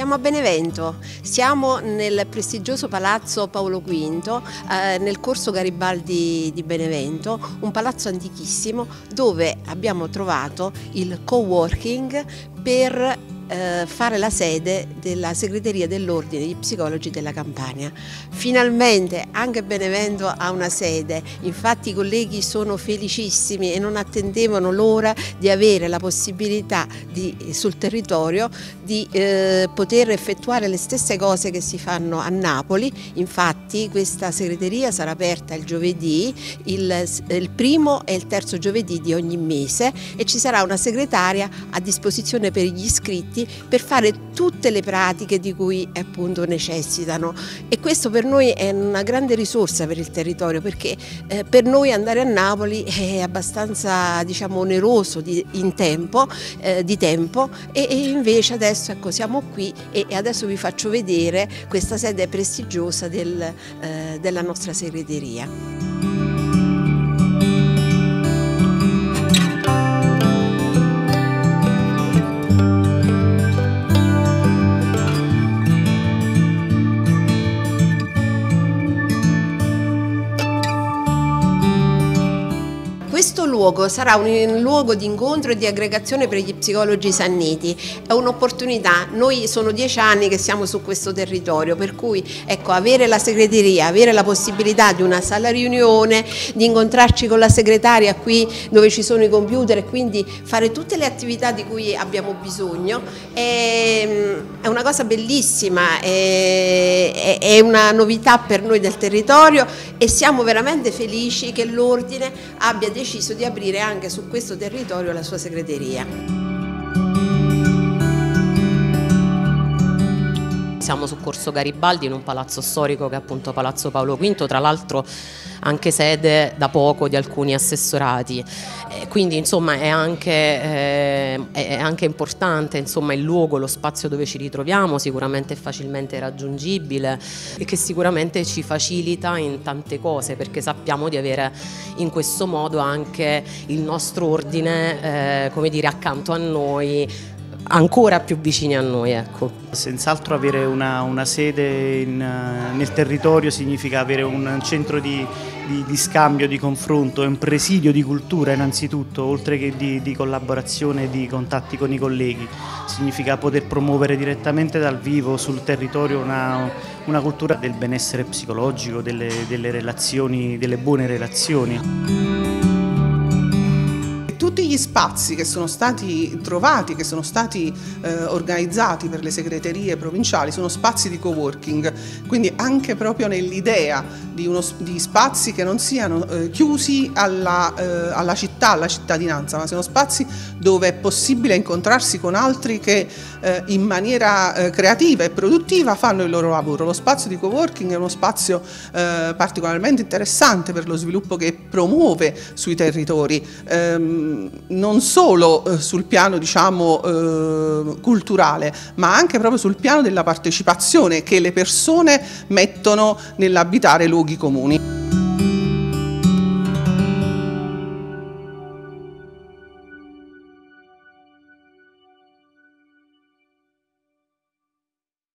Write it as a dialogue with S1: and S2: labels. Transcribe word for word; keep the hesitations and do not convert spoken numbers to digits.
S1: Siamo a Benevento, siamo nel prestigioso palazzo Paolo quinto, eh, nel corso Garibaldi di Benevento, un palazzo antichissimo dove abbiamo trovato il coworking per eh, fare la sede della segreteria dell'Ordine degli Psicologi della Campania. Finalmente anche Benevento ha una sede, infatti i colleghi sono felicissimi e non attendevano l'ora di avere la possibilità di, sul territorio di eh, poter effettuare le stesse cose che si fanno a Napoli. Infatti questa segreteria sarà aperta il giovedì, il, il primo e il terzo giovedì di ogni mese, e ci sarà una segretaria a disposizione per gli iscritti per fare tutte le pratiche di cui appunto necessitano, e questo per noi è una grande risorsa per il territorio, perché eh, per noi andare a Napoli è abbastanza, diciamo, oneroso di, in tempo, eh, di tempo e, e invece adesso ecco, siamo qui e, e adesso vi faccio vedere questa sede prestigiosa del, eh, della nostra segreteria. Questo luogo sarà un luogo di incontro e di aggregazione per gli psicologi sanniti, è un'opportunità. Noi sono dieci anni che siamo su questo territorio, per cui ecco, avere la segreteria, avere la possibilità di una sala riunione, di incontrarci con la segretaria qui dove ci sono i computer e quindi fare tutte le attività di cui abbiamo bisogno è, è una cosa bellissima, è, è una novità per noi del territorio e siamo veramente felici che l'Ordine abbia deciso di aprire anche su questo territorio la sua segreteria.
S2: Siamo su Corso Garibaldi in un palazzo storico che è appunto Palazzo Paolo quinto, tra l'altro anche sede da poco di alcuni assessorati, eh, quindi insomma è anche, eh, è anche importante insomma, il luogo, lo spazio dove ci ritroviamo, sicuramente è facilmente raggiungibile e che sicuramente ci facilita in tante cose, perché sappiamo di avere in questo modo anche il nostro ordine eh, come dire, accanto a noi, ancora più vicini a noi, ecco.
S3: Senz'altro avere una, una sede in, nel territorio significa avere un centro di, di, di scambio, di confronto, un presidio di cultura innanzitutto, oltre che di, di collaborazione e di contatti con i colleghi. Significa poter promuovere direttamente dal vivo sul territorio una, una cultura del benessere psicologico, delle, delle relazioni, delle buone relazioni.
S4: Tutti gli spazi che sono stati trovati, che sono stati eh, organizzati per le segreterie provinciali sono spazi di coworking, quindi anche proprio nell'idea di, uno, di spazi che non siano eh, chiusi alla, eh, alla città, alla cittadinanza, ma siano spazi dove è possibile incontrarsi con altri che eh, in maniera eh, creativa e produttiva fanno il loro lavoro. Lo spazio di coworking è uno spazio eh, particolarmente interessante per lo sviluppo che promuove sui territori. Ehm, non solo eh, sul piano diciamo eh, culturale, ma anche proprio sul piano della partecipazione che le persone mettono nell'abitare luoghi comuni.